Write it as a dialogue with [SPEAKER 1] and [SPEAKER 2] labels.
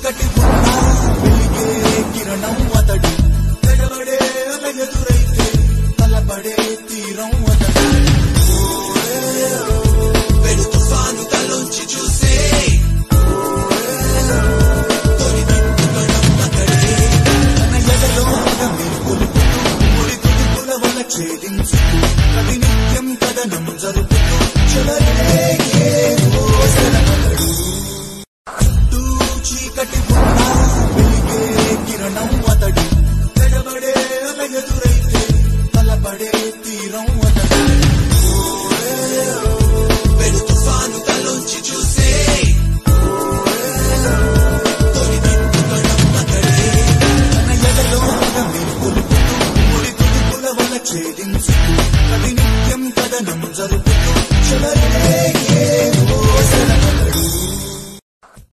[SPEAKER 1] చీకటి ఉన్నా వెలిగే కిరణం అతడు తెగబడే అలగెదురైతే తలపడే తీరం అతడు వెలు తుఫాను తలోంచి చూసి